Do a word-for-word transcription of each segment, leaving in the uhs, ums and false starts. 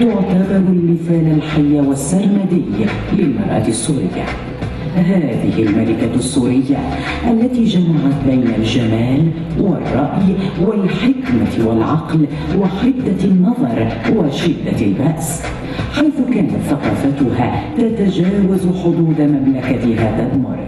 تعتبر المثال الحي والسرمدي للمرأة السورية. هذه الملكة السورية التي جمعت بين الجمال والرأي والحكمة والعقل وحدة النظر وشدة البأس، حيث كانت ثقافتها تتجاوز حدود مملكتها تدمر.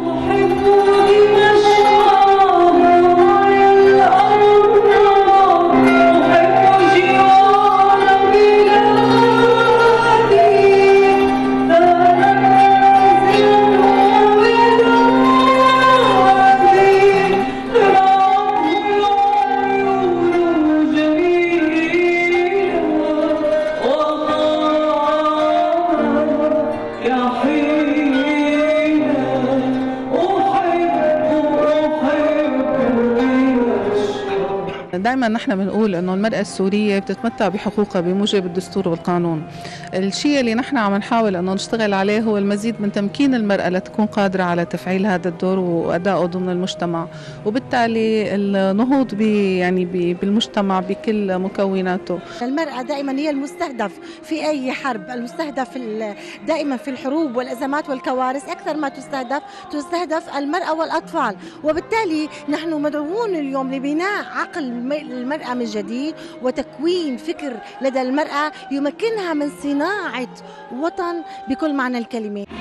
دائما نحن بنقول انه المرأة السورية بتتمتع بحقوقها بموجب الدستور والقانون. الشيء اللي نحن عم نحاول انه نشتغل عليه هو المزيد من تمكين المرأة لتكون قادرة على تفعيل هذا الدور وادائه ضمن المجتمع، وبالتالي النهوض ب يعني ب بالمجتمع بكل مكوناته. المرأة دائما هي المستهدف في اي حرب، المستهدف دائما في الحروب والازمات والكوارث، اكثر ما تستهدف تستهدف المرأة والاطفال، وبالتالي نحن مدعوون اليوم لبناء عقل المرأة من جديد وتكوين فكر لدى المرأة يمكنها من صناعة وطن بكل معنى الكلمة.